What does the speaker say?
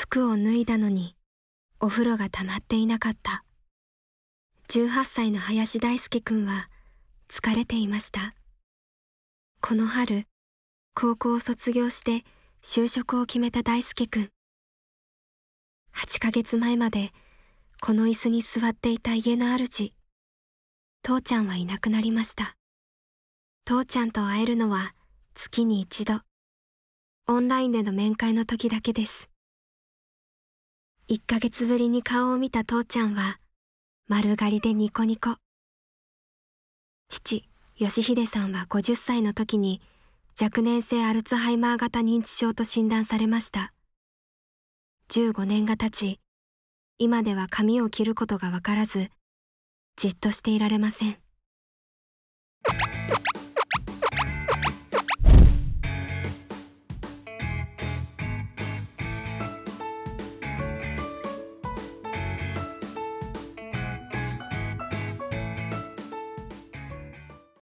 服を脱いだのにお風呂が溜まっていなかった。18歳の林大輔くんは疲れていました。この春、高校を卒業して就職を決めた大輔くん。8ヶ月前までこの椅子に座っていた家の主、父ちゃんはいなくなりました。父ちゃんと会えるのは月に一度、オンラインでの面会の時だけです。1ヶ月ぶりに顔を見た父ちゃんは丸刈りでニコニコ。父、義秀さんは50歳の時に若年性アルツハイマー型認知症と診断されました。15年が経ち、今では髪を切ることがわからず、じっとしていられません。